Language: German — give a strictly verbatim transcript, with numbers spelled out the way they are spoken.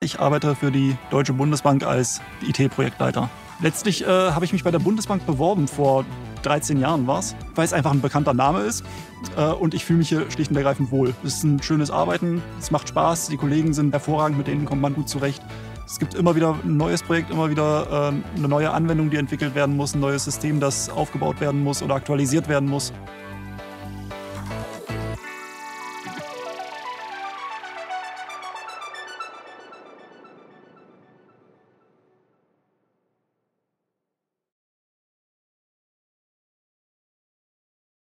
Ich arbeite für die Deutsche Bundesbank als I T-Projektleiter. Letztlich äh, habe ich mich bei der Bundesbank beworben, vor dreizehn Jahren war es, weil es einfach ein bekannter Name ist äh, und ich fühle mich hier schlicht und ergreifend wohl. Es ist ein schönes Arbeiten, es macht Spaß, die Kollegen sind hervorragend, mit denen kommt man gut zurecht. Es gibt immer wieder ein neues Projekt, immer wieder äh, eine neue Anwendung, die entwickelt werden muss, ein neues System, das aufgebaut werden muss oder aktualisiert werden muss.